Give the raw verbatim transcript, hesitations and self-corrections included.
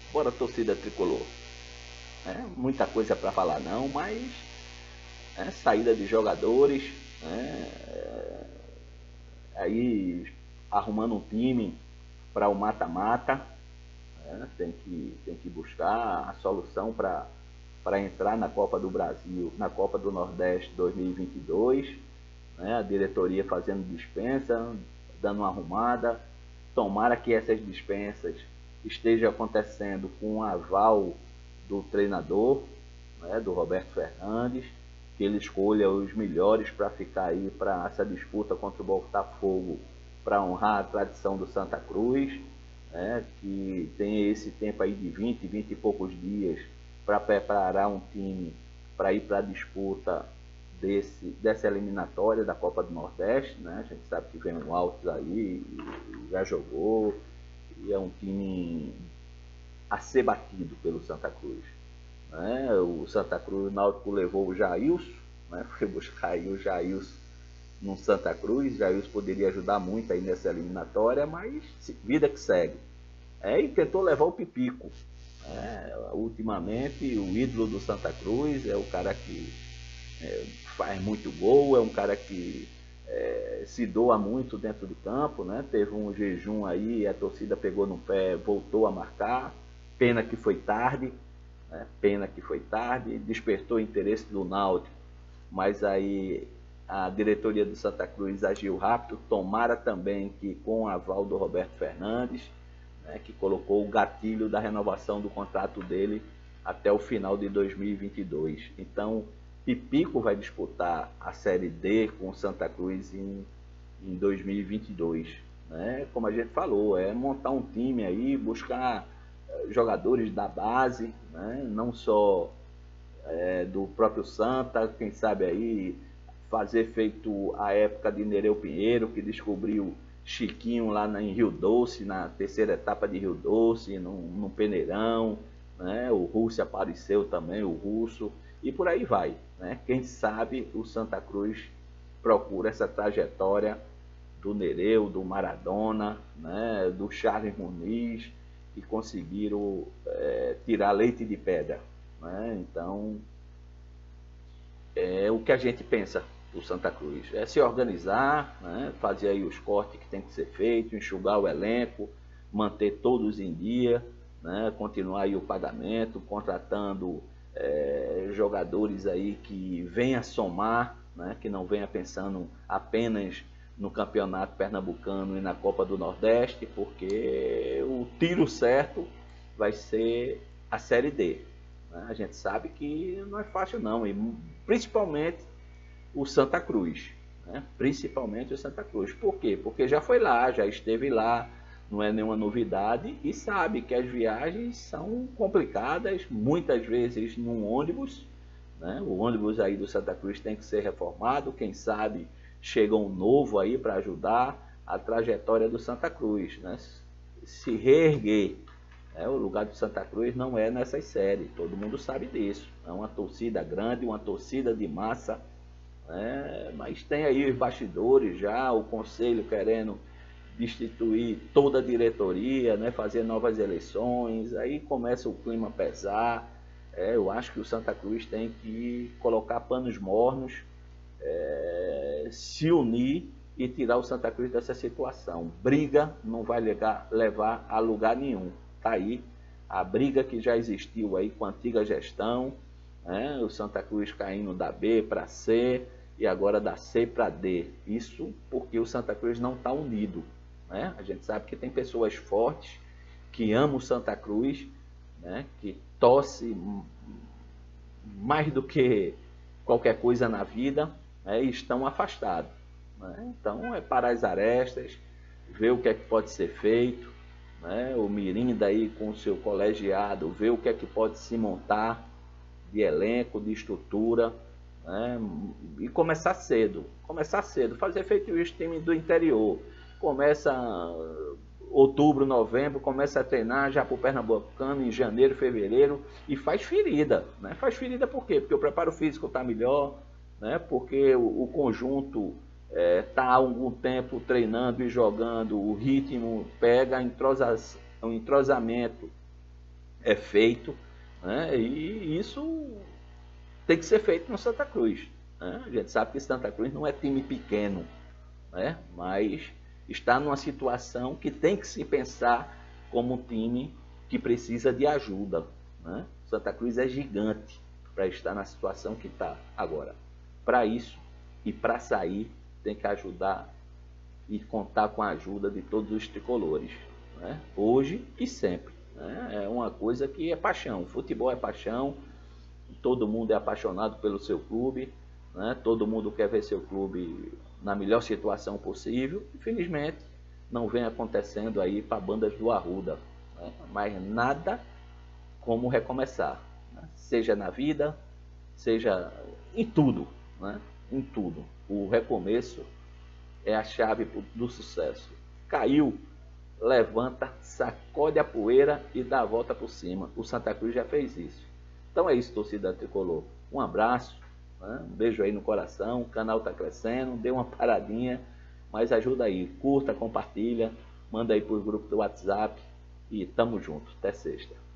Bora, torcida tricolor. É, muita coisa para falar não, mas é, saída de jogadores, né, aí arrumando um time para o mata-mata, né, tem, que, tem que buscar a solução para para entrar na Copa do Brasil, na Copa do Nordeste dois mil e vinte e dois, né, a diretoria fazendo dispensa, dando uma arrumada. Tomara que essas dispensas estejam acontecendo com o aval do treinador, né, do Roberto Fernandes, que ele escolha os melhores para ficar aí para essa disputa contra o Botafogo, para honrar a tradição do Santa Cruz, né, que tem esse tempo aí de vinte, vinte e poucos dias para preparar um time para ir para a disputa desse, dessa eliminatória da Copa do Nordeste, né? A gente sabe que vem um Altos aí, já jogou, e é um time a ser batido pelo Santa Cruz, né? O Santa Cruz, o Náutico levou o Jailson, né? Foi buscar aí o Jailson no Santa Cruz. Jailson poderia ajudar muito aí nessa eliminatória, mas vida que segue. É, e tentou levar o Pipico. É, ultimamente, o ídolo do Santa Cruz é o cara que é, faz muito gol, é um cara que é, se doa muito dentro de campo, né? Teve um jejum aí, a torcida pegou no pé, voltou a marcar. Pena que foi tarde, né? Pena que foi tarde, despertou o interesse do Náutico, mas aí a diretoria do Santa Cruz agiu rápido. Tomara também que com o aval do Roberto Fernandes, né, que colocou o gatilho da renovação do contrato dele até o final de dois mil e vinte e dois. Então, Pipico vai disputar a Série D com o Santa Cruz em, em dois mil e vinte e dois. Né? Como a gente falou, é montar um time aí, buscar jogadores da base, né? Não só é, do próprio Santa, quem sabe aí fazer feito a época de Nereu Pinheiro, que descobriu Chiquinho lá em Rio Doce, na terceira etapa de Rio Doce, no, no Peneirão, né? O Russo apareceu também, o Russo, e por aí vai, né? Quem sabe o Santa Cruz procura essa trajetória do Nereu, do Maradona, né? Do Charles Muniz, que conseguiram é, tirar leite de pedra, né? Então, é o que a gente pensa do Santa Cruz, é se organizar, né? Fazer aí os cortes que tem que ser feito, enxugar o elenco, manter todos em dia, né? Continuar aí o pagamento, contratando é, jogadores aí que venha somar, né? Que não venha pensando apenas no campeonato pernambucano e na Copa do Nordeste, porque o tiro certo vai ser a Série D. Né? A gente sabe que não é fácil não, e principalmente o Santa Cruz, né? Principalmente o Santa Cruz. Por quê? Porque já foi lá, já esteve lá, não é nenhuma novidade, e sabe que as viagens são complicadas, muitas vezes num ônibus, né? O ônibus aí do Santa Cruz tem que ser reformado, quem sabe chega um novo aí para ajudar a trajetória do Santa Cruz, né? Se reerguer. É, o lugar do Santa Cruz não é nessas séries, todo mundo sabe disso. É uma torcida grande, uma torcida de massa, né? Mas tem aí os bastidores já, o conselho querendo destituir toda a diretoria, né? Fazer novas eleições, aí começa o clima a pesar. É, eu acho que o Santa Cruz tem que colocar panos mornos, é, se unir e tirar o Santa Cruz dessa situação. Briga não vai levar, levar a lugar nenhum. Está aí a briga que já existiu aí com a antiga gestão, né? O Santa Cruz caindo da B para C e agora da C para D. Isso porque o Santa Cruz não está unido, né? A gente sabe que tem pessoas fortes que amam o Santa Cruz, né? Que torce mais do que qualquer coisa na vida, né? E estão afastados, né? Então é parar as arestas, ver o que é que pode ser feito, né? O Mirinda aí com o seu colegiado, ver o que é que pode se montar de elenco, de estrutura, né? E começar cedo, começar cedo, fazer feito isso time do interior, começa outubro, novembro, começa a treinar já para o Pernambucano em janeiro, fevereiro, e faz ferida, né? Faz ferida por quê? Porque o preparo físico está melhor, né? Porque o, o conjunto está é, há algum tempo treinando e jogando, o ritmo pega, o entrosamento é feito, né? E isso tem que ser feito no Santa Cruz, né? A gente sabe que Santa Cruz não é time pequeno, né? Mas está numa situação que tem que se pensar como um time que precisa de ajuda, né? Santa Cruz é gigante para estar na situação que está agora. Para isso e para sair, tem que ajudar e contar com a ajuda de todos os tricolores, né? Hoje e sempre, né? É uma coisa que é paixão. Futebol é paixão, todo mundo é apaixonado pelo seu clube, né? Todo mundo quer ver seu clube na melhor situação possível. Infelizmente, não vem acontecendo aí para bandas do Arruda, né? Mas nada como recomeçar, né? Seja na vida, seja em tudo, né? Em tudo. O recomeço é a chave do sucesso. Caiu, levanta, sacode a poeira e dá a volta por cima. O Santa Cruz já fez isso. Então é isso, torcida tricolor. Um abraço, né? Um beijo aí no coração. O canal está crescendo, dê uma paradinha, mas ajuda aí. Curta, compartilha, manda aí para o grupo do WhatsApp e tamo junto. Até sexta.